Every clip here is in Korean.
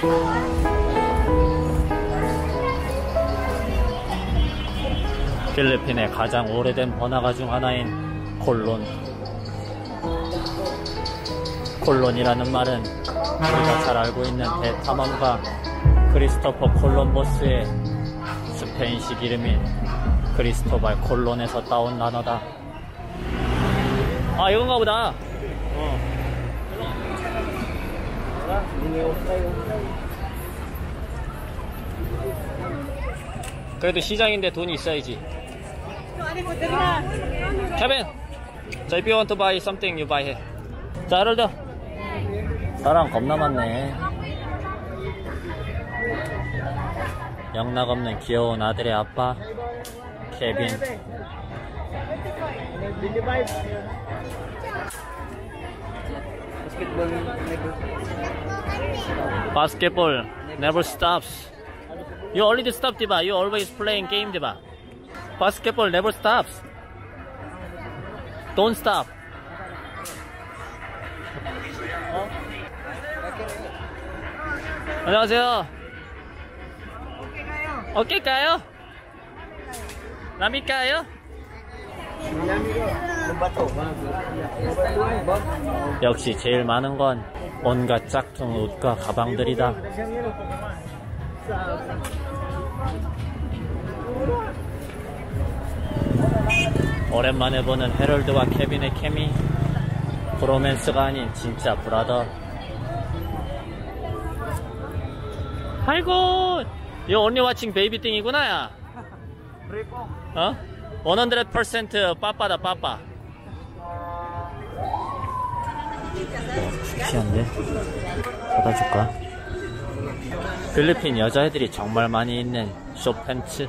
필리핀의 가장 오래된 번화가 중 하나인 콜론. 콜론이라는 말은 우리가 잘 알고 있는 대탐험가 크리스토퍼 콜럼버스의 스페인식 이름인 크리스토발 콜론에서 따온 단어다. 아, 이건가 보다. 그래도 시장인데 돈이 있어야지. 케빈, 자, if you want to buy something, you buy here. 자, 하럴드. 사람 겁나 많네. 영락없는 귀여운 아들의 아빠 케빈. Basketball never stops. You already stopped, diba? You always playing game, diba? Basketball never stops. Don't stop. 안녕하세요. 어깨가요? 남이가요? 역시 제일 많은 건 온갖 짝퉁 옷과 가방들이다. 오랜만에 보는 헤럴드와 케빈의 케미. 브로맨스가 아닌 진짜 브라더. 아이고, You only watching baby thing이구나, 야. 어? 100% 빠빠다, 빠빠. 섹시한데? 사다 줄까? 필리핀 여자애들이 정말 많이 입는 숏팬츠.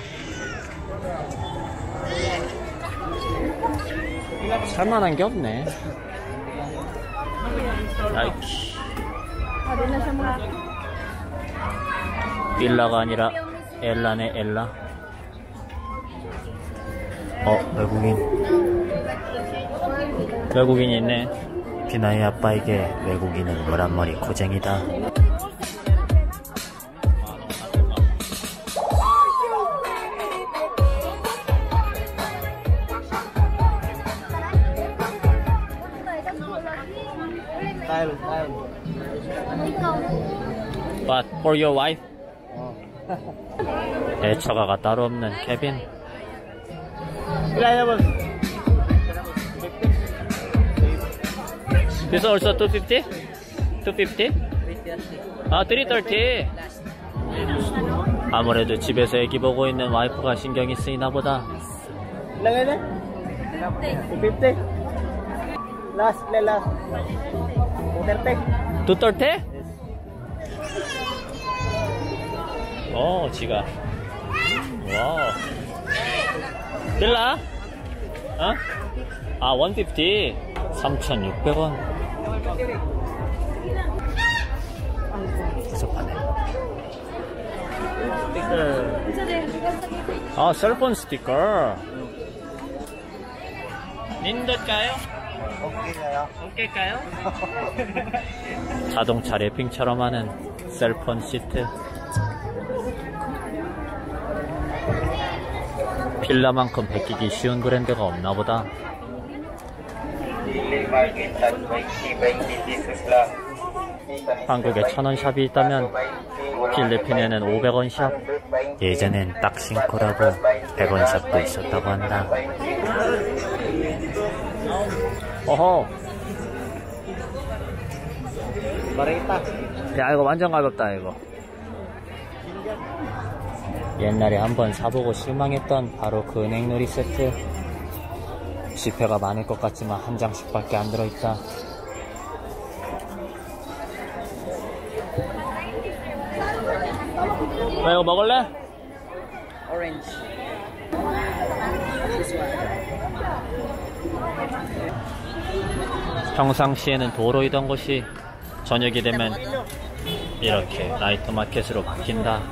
살만한 게 없네. 아이키. 빌라가 아니라 엘라네, 엘라. 외국인이 있네. 비나의 아빠에게 외국인은 노란머리 고쟁이다. But for your wife? 애처가가 따로 없는 케빈. This also 250? 250? 아, 330. 아무래도 집에서 애기 보고 있는 와이프가 신경이 쓰이나 보다. 250? Last. 230? 230? 지가. 와우. 빌라? 어? 아, 150. 3,600원. 부족하네. 아, 셀폰 스티커. 닌들까요? 오케이까요? 자동차 랩핑처럼 하는 셀폰 시트. 필라만큼 베끼기 쉬운 브랜드가 없나보다. 한국에 1,000원 샵이 있다면 필리핀에는 500원 샵. 예전엔 딱싱코라고 100원 샵도 있었다고 한다. 어허. 야, 이거 완전 가볍다, 이거. 옛날에 한번 사보고 실망했던 바로 그 은행놀이 세트. 지폐가 많을 것 같지만 한 장씩 밖에 안 들어있다. 왜 이거 먹을래? Orange. 평상시에는 도로이던 곳이 저녁이 되면 이렇게 나이트 마켓으로 바뀐다.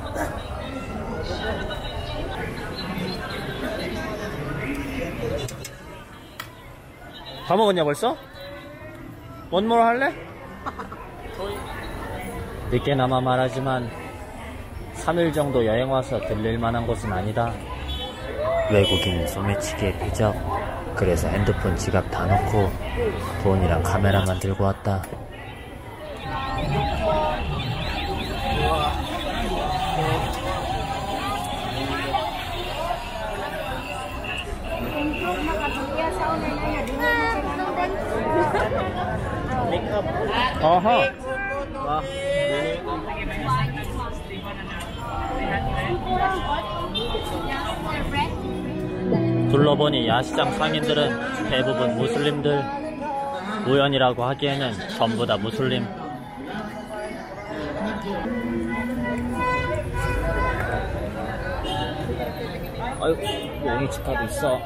다 먹었냐 벌써? 원몰 할래? 늦게나마 말하지만 3일 정도 여행 와서 들릴 만한 곳은 아니다. 외국인 소매치기의 표적. 그래서 핸드폰, 지갑 다 넣고 돈이랑 카메라만 들고 왔다. 어허. 둘러보니 야시장 상인들은 대부분 무슬림들. 우연이라고 하기에는 전부 다 무슬림. 아이고, 용이 치카도 있어.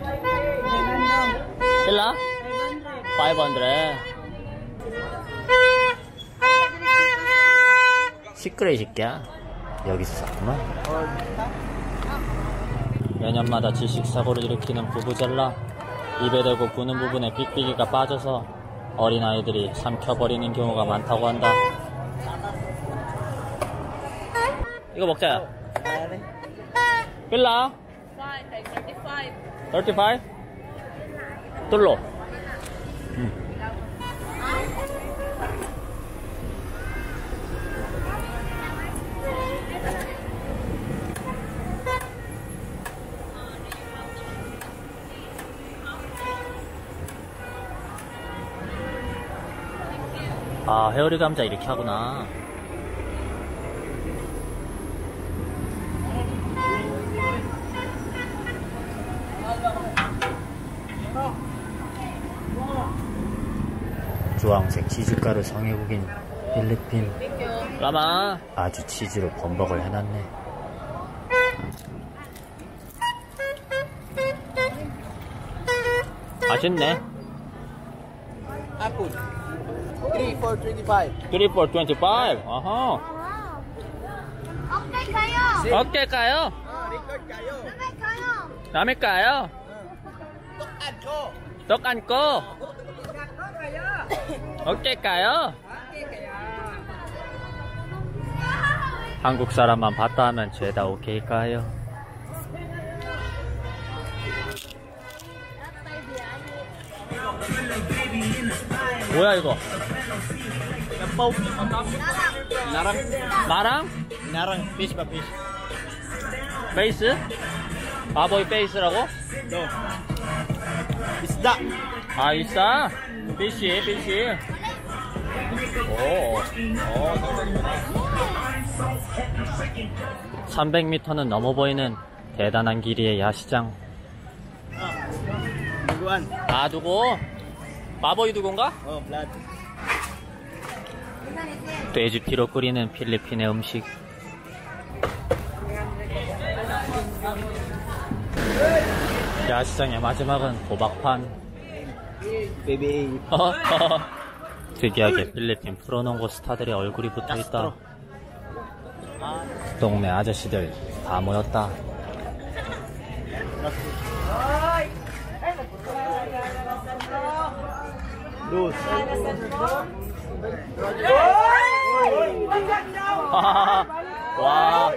빌라? 500. 시끄러 이 새끼야. 여기서 샀구만. 매년마다 질식사고를 일으키는 부부젤라. 입에 대고 부는 부분에 삑삑이가 빠져서 어린아이들이 삼켜버리는 경우가 많다고 한다. 이거 먹자야. 빌라? 35? 뚫로. 아, 회오리 감자 이렇게 하구나. 주황색 치즈가루 성애국인 필리핀. 라마. 아주 치즈로 범벅을 해놨네. 맛있네. Apple. 3 for 25. 3 for 25. 아하. Okay kayo. 어깨 까요? Record kayo. Okay kayo. 남의 까요? 떡 안고. 어깨 까요? 한국 사람만 봤다 하면 죄다 오케이 까요? 뭐야 이거? Narang. 마랑? Narang. Fish ba fish? 베이스? 바보이 베이스라고? No. Isda. 아 있어? 피시 피시. 오. 300m는 넘어 보이는 대단한 길이의 야시장. Duguan. 아 두고? 바보이 두고인가? Oh, blood. 돼지피로 끓이는 필리핀의 음식. 야시장의 마지막은 도박판. Baby. 특이하게 필리핀 프로농구 스타들의 얼굴이 붙어있다. 동네 아저씨들 다 모였다. Dos. 와.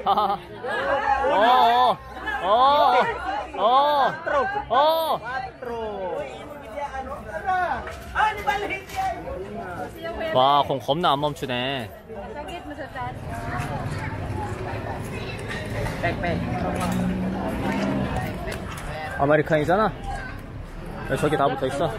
와, 공 겁나 안 멈추네. 아메리칸이잖아. 저기 다 붙어 있어.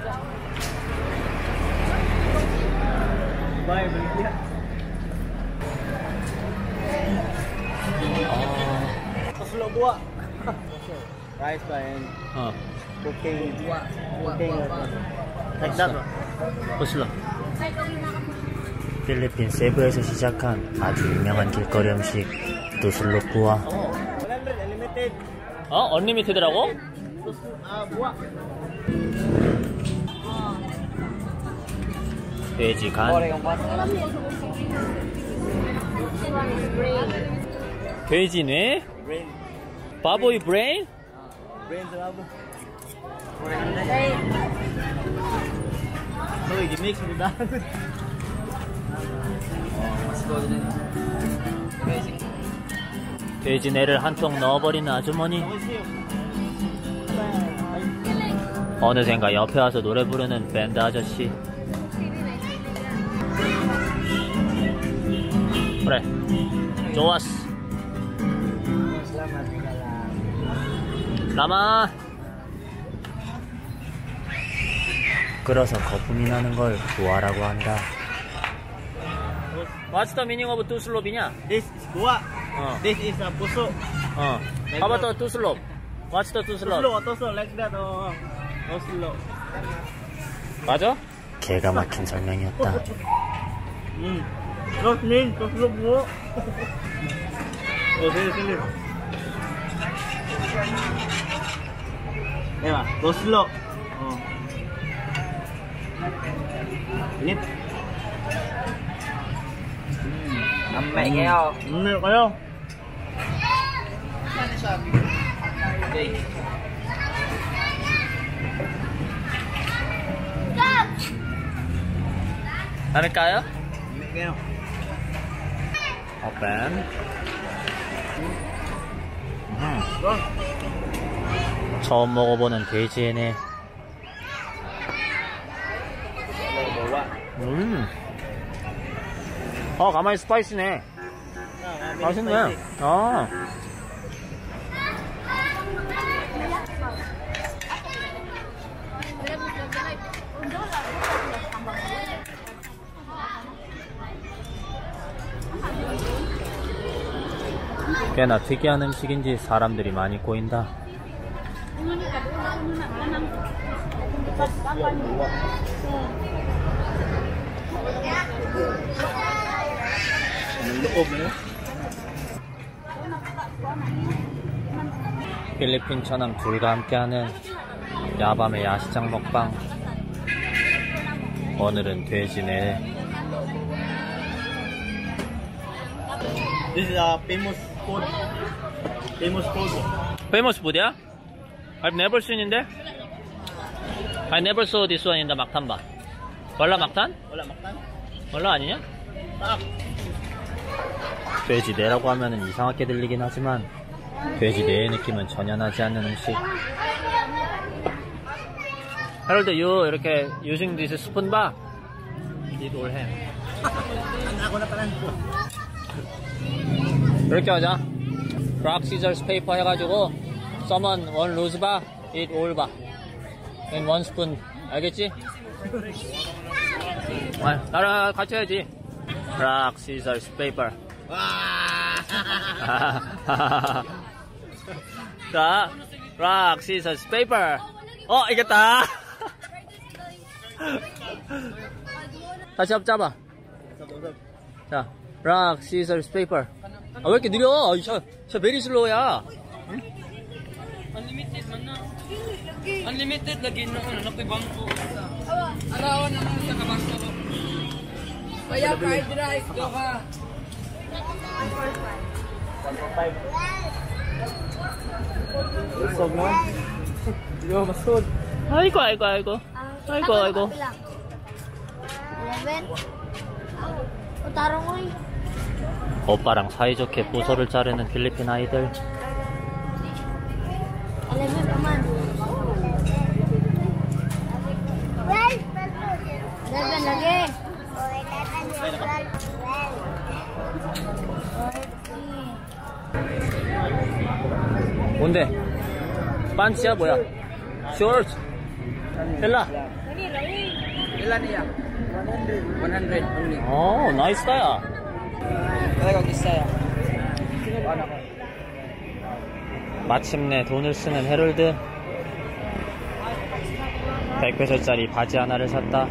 Paslo buwa. Rice ba and cooking. Cooking. Like that. 보실라. 필리핀 세부에서 시작한 아주 유명한 길거리 음식 두슬로프와. 100 unlimited. 언리미티드라고? Buwa. 돼지 간. 돼지 뇌? Brain. 바보이 브레인? Brain sa labo. So, i-mix mo dahil. 돼지내를 한 통 넣어버리는 아주머니. 어느샌가 옆에 와서 노래 부르는 밴드 아저씨. 그래, 좋았어. 라마. 끌어서 거품이 나는 걸 부하라고 한다. What's the meaning of two slope이냐? This is buak. This is a busuk. How about the two slope? What's the two slope? Tusuk, tusuk like that. No slope. 맞아? 개가 막힌 설명이었다. Terus nih, tusuk buak. Sini. Ya, tusuk. Ini mẹ keo keo 담을까요? mẹ keo Open. 처음 먹어보는 돼지에네. 가만히 스파이시네. 맛있네. 꽤나 특이한 음식인지 사람들이 많이 꼬인다. 필리핀 처남 둘과 함께하는 야밤의 야시장 먹방. 오늘은 돼지네. This is a famous food. Famous food. Famous food야? I've never seen in there. I never saw this one in the 막탄 bar. 월라 막탄? Wala makan. 월라 아니냐? 돼지내라고 하면은 이상하게 들리긴 하지만 돼지내의 느낌은 전혀 나지 않는 음식. Harold, you 이렇게 using this spoon bar? Eat all ham. Ako na pala. 이렇게 하자. Rock, scissors, paper 해가지고 someone one loose bar, eat all bar. And one spoon. 알겠지? 나랑 같이 해야지. Rock, scissors, paper. 자, rock, scissors, paper. 이겼다. 다시 한번 잡아. 자, rock, scissors, paper. 왜 이렇게 느려? 저 베리 슬로우야. 응? Unlimited man na. Unlimited lagi na nakibangko. Alawan naman sa kabangko ko. Kaya fried rice do ka. 1.5. Usog no? Yo, masud. 아이고. 11. Tarong oy. 오빠랑 사이좋게 부서를 자르는 필리핀 아이들. 11 naman. 11 lagi. 뭔데? 반치야 뭐야? 셔츠. 헬라. Ilan niya? 100 only. 나이스다야. Kaya kong isa ya. 마침내 돈을 쓰는 헤럴드. 100페소짜리 바지 하나를 샀다.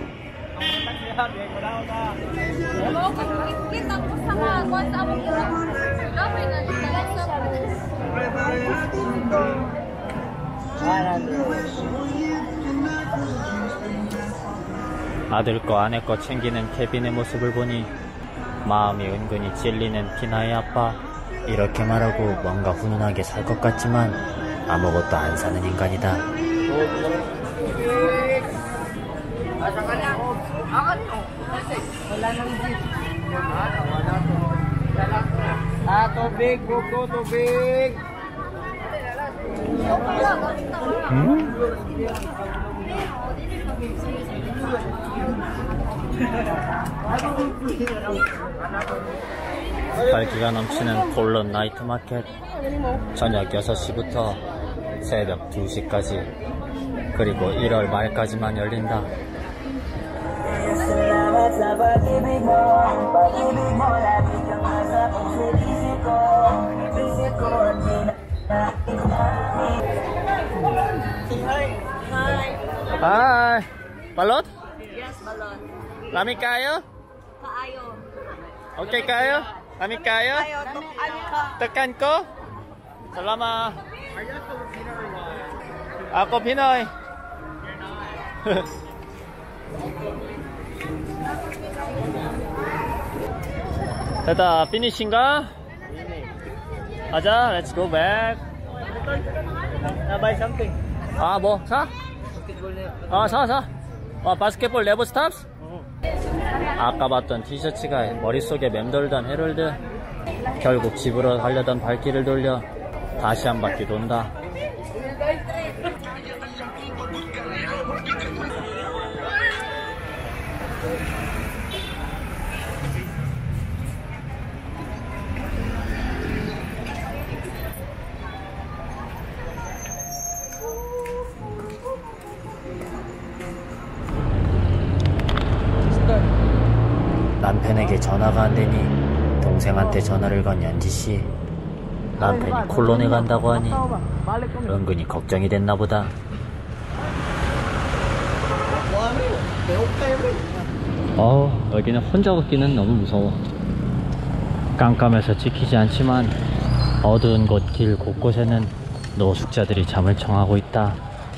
아들 거 아내 거 챙기는 케빈의 모습을 보니 마음이 은근히 찔리는 피나의 아빠. 이렇게 말하고 뭔가 훈훈하게 살 것 같지만 아무것도 안 사는 인간이다. Tubig, buko, tubig. 활기가 넘치는 콜론 나이트 마켓. 저녁 6시부터 새벽 2시까지 그리고 1월 말까지만 열린다. Hi. Balot? Yes, balon. Lami kayo? Kaayo. Okay kayo? Lami kayo? Tekan ko? Salamat. Ako Pinoy. 됐다. 피니시인가? 가자. Let's go back. Buy something. 아, 뭐 사? 아, 사. 바스켓볼 네버 스탑스? 아까 봤던 티셔츠가 머릿속에 맴돌던 헤럴드. 결국 집으로 가려던 발길을 돌려 다시 한 바퀴 돈다. 남편에게 전화가 안 되니 동생한테 전화를 건 연지씨. 남편이 콜론에 간다고 하니 은근히 걱정이 됐나 보다. 여기는 혼자 걷기는 너무 무서워. 깜깜해서 지키지 않지만 어두운 곳 길 곳곳에는 노숙자들이 잠을 청하고 있다.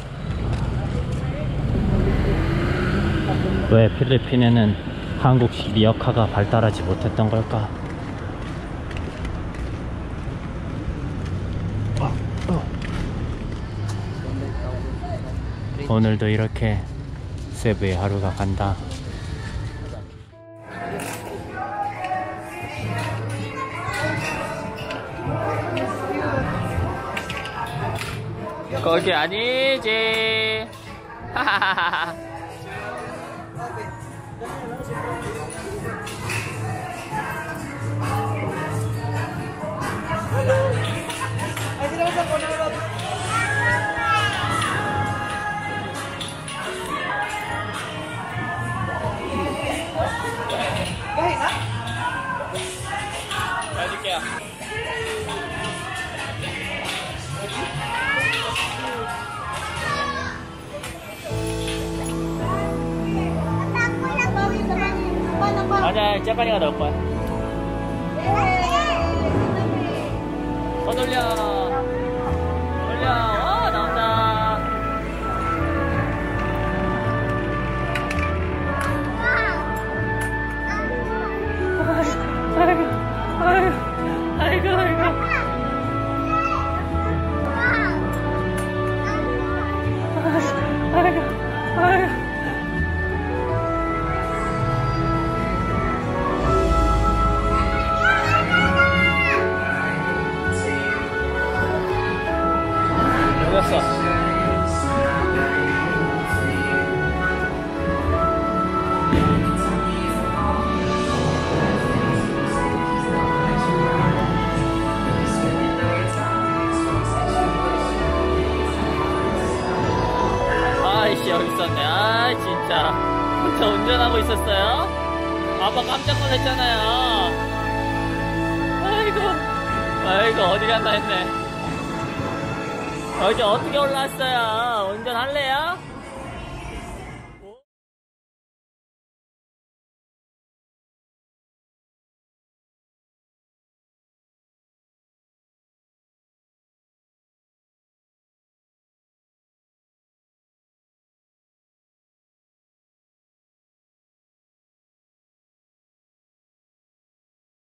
왜 필리핀에는 한국식 리어카가 발달하지 못했던 걸까? 오늘도 이렇게 세부의 하루가 간다. 거기 아니지. 하하하하. 해줄게요. 아니야, 째까니가 넣을 거야. 돌려. 나온다. 아이고. 됐어. 아이씨, 여기 있었네. 아, 진짜. 혼자 운전하고 있었어요? 아빠 깜짝 놀랐잖아요. 아이고, 어디 갔나 했네. 여기 어떻게 올라왔어요? 운전